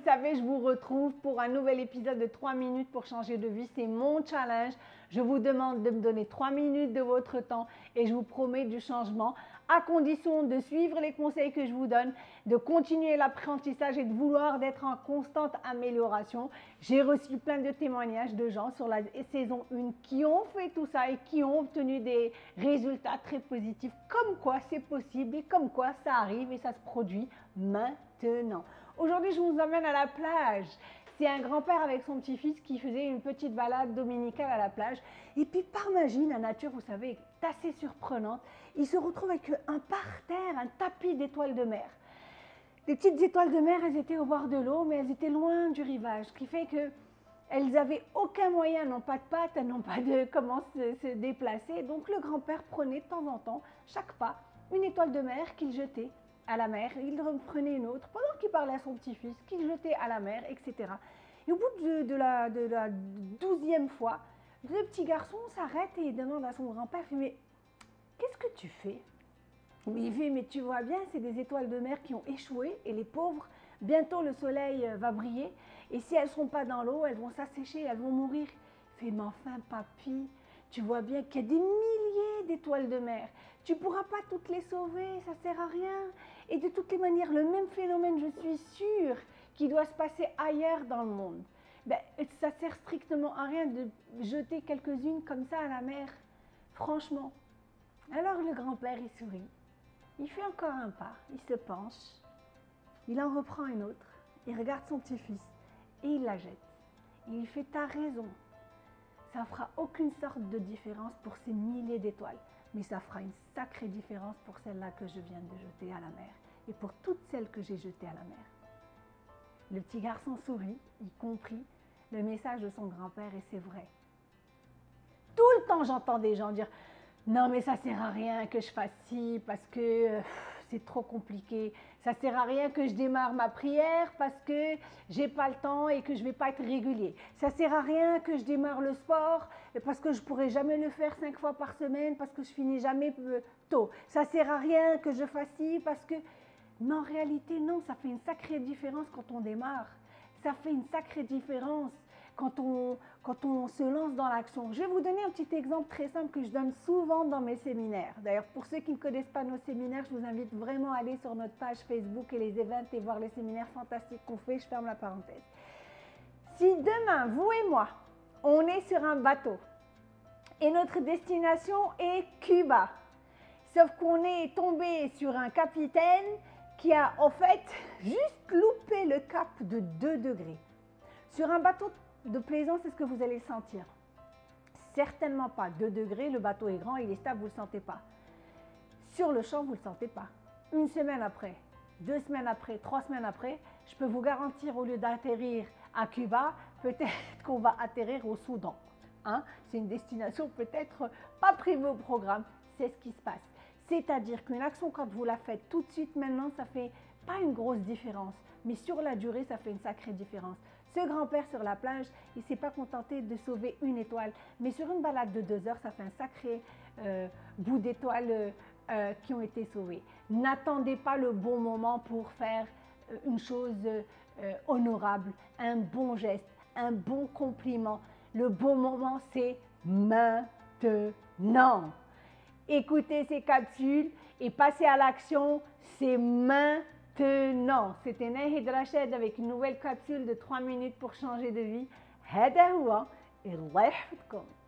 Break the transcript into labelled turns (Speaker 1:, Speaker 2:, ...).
Speaker 1: le savez, je vous retrouve pour un nouvel épisode de 3 minutes pour changer de vie. C'est mon challenge. Je vous demande de me donner 3 minutes de votre temps et je vous promets du changement à condition de suivre les conseils que je vous donne, de continuer l'apprentissage et de vouloir d'être en constante amélioration. J'ai reçu plein de témoignages de gens sur la saison 1 qui ont fait tout ça et qui ont obtenu des résultats très positifs, comme quoi c'est possible et comme quoi ça arrive et ça se produit maintenant. Aujourd'hui, je vous emmène à la plage. C'est un grand-père avec son petit-fils qui faisait une petite balade dominicale à la plage. Et puis par magie, la nature, vous savez, est assez surprenante. Il se retrouve avec un parterre, un tapis d'étoiles de mer. Les petites étoiles de mer, elles étaient au bord de l'eau, mais elles étaient loin du rivage, ce qui fait qu'elles n'avaient aucun moyen, n'ont pas de pattes, elles n'ont pas de comment se déplacer. Donc le grand-père prenait de temps en temps, chaque pas, une étoile de mer qu'il jetait à la mer, il reprenait une autre pendant qu'il parlait à son petit-fils, qu'il jetait à la mer, etc. Et au bout de la 12e fois, le petit garçon s'arrête et il demande à son grand-père, mais qu'est-ce que tu fais? Il fait, mais tu vois bien, c'est des étoiles de mer qui ont échoué et les pauvres, bientôt le soleil va briller et si elles ne sont pas dans l'eau, elles vont s'assécher, elles vont mourir. Il fait, mais enfin papy, tu vois bien qu'il y a des milliers d'étoiles de mer. Tu ne pourras pas toutes les sauver, ça ne sert à rien. Et de toutes les manières, le même phénomène, je suis sûre, qui doit se passer ailleurs dans le monde. Ben, ça ne sert strictement à rien de jeter quelques-unes comme ça à la mer, franchement. Alors le grand-père, il sourit. Il fait encore un pas, il se penche, il en reprend une autre, il regarde son petit-fils et il la jette. Et il fait, t'as raison, ça ne fera aucune sorte de différence pour ces milliers d'étoiles, mais ça fera une sacrée différence pour celle-là que je viens de jeter à la mer et pour toutes celles que j'ai jetées à la mer. Le petit garçon sourit, il comprit le message de son grand-père et c'est vrai. Tout le temps j'entends des gens dire « Non mais ça ne sert à rien que je fasse ci parce que c'est trop compliqué. Ça ne sert à rien que je démarre ma prière parce que j'ai pas le temps et que je ne vais pas être régulier. Ça ne sert à rien que je démarre le sport parce que je ne pourrai jamais le faire 5 fois par semaine parce que je finis jamais tôt. Ça ne sert à rien que je fasse ci parce que… » Mais en réalité, non, ça fait une sacrée différence quand on démarre. Ça fait une sacrée différence quand on se lance dans l'action. Je vais vous donner un petit exemple très simple que je donne souvent dans mes séminaires. D'ailleurs, pour ceux qui ne connaissent pas nos séminaires, je vous invite vraiment à aller sur notre page Facebook et les events et voir les séminaires fantastiques qu'on fait. Je ferme la parenthèse. Si demain, vous et moi, on est sur un bateau et notre destination est Cuba, sauf qu'on est tombé sur un capitaine qui a en fait juste loupé le cap de 2 degrés. Sur un bateau de plaisance, c'est ce que vous allez sentir. Certainement pas 2 degrés, le bateau est grand, il est stable, vous ne le sentez pas. Sur le champ, vous ne le sentez pas. Une semaine après, 2 semaines après, 3 semaines après, je peux vous garantir, au lieu d'atterrir à Cuba, peut-être qu'on va atterrir au Soudan. Hein? C'est une destination peut-être pas prévue au programme, c'est ce qui se passe. C'est-à-dire qu'une action, quand vous la faites tout de suite maintenant, ça fait pas une grosse différence, mais sur la durée, ça fait une sacrée différence. Ce grand-père sur la plage, il ne s'est pas contenté de sauver une étoile, mais sur une balade de 2 heures, ça fait un sacré bout d'étoiles qui ont été sauvées. N'attendez pas le bon moment pour faire une chose honorable, un bon geste, un bon compliment. Le bon moment, c'est maintenant. Écoutez ces capsules et passez à l'action, c'est maintenant. C'était Nahid Rachid avec une nouvelle capsule de 3 minutes pour changer de vie. هذا هو الله يحفظكم.